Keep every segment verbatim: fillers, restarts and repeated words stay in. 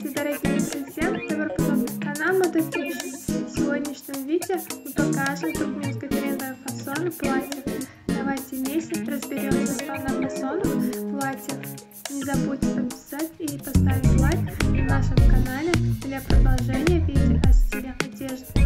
Здравствуйте, дорогие друзья! Добро пожаловать на канал Мототиш. В сегодняшнем видео мы покажем туркменское трендовое фасон платьев. Давайте вместе разберемся с основным фасоном платьев. Не забудьте подписать и поставить лайк на нашем канале для продолжения видео о стилях одежды.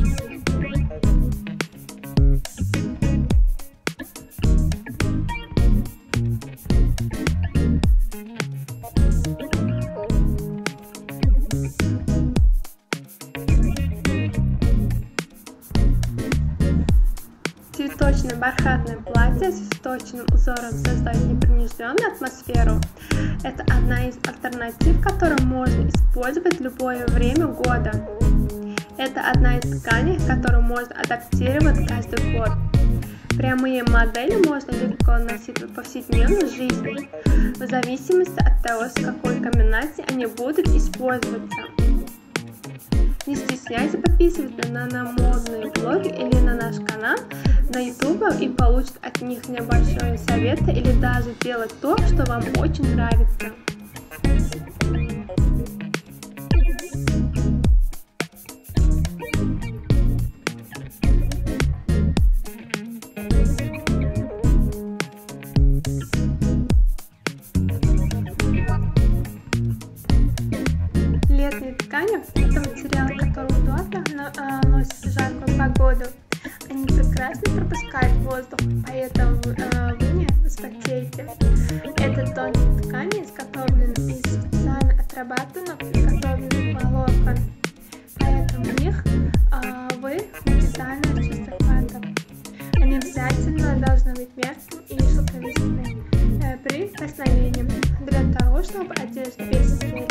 Цветочное бархатное платье с точным узором создает непринужденную атмосферу. Это одна из альтернатив, которую можно использовать в любое время года. Это одна из тканей, которую можно адаптировать каждый год. Прямые модели можно легко носить в повседневной жизни, в зависимости от того, с какой комбинацией они будут использоваться. Не стесняйтесь подписываться на, на модные блоги или на наш канал на YouTube и получить от них небольшие советы или даже делать то, что вам очень нравится. Летние ткани – это материал, который удобно носит в жаркую погоду. Они прекрасно пропускают воздух, поэтому э, вы не вспотеете. Это тонкие ткани, изготовлены из специально отрабатанных изготовленных волокон, поэтому в них э, вы моментально чувствуете хваток. Они обязательно должны быть мягкими и шелковистыми э, при прикосновении, для того, чтобы одежда весила.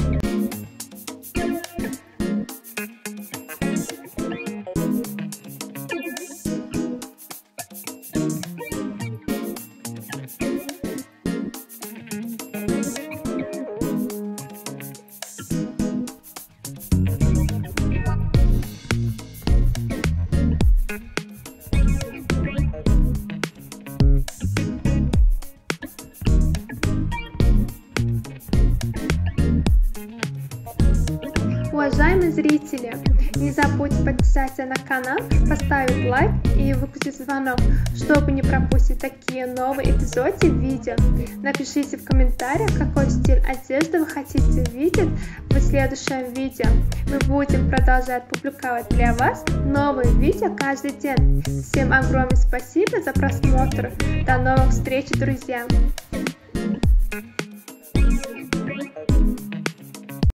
Уважаемые зрители, не забудьте подписаться на канал, поставить лайк и выключить звонок, чтобы не пропустить такие новые эпизоды видео. Напишите в комментариях, какой стиль одежды вы хотите видеть в следующем видео. Мы будем продолжать публиковать для вас новые видео каждый день. Всем огромное спасибо за просмотр. До новых встреч, друзья!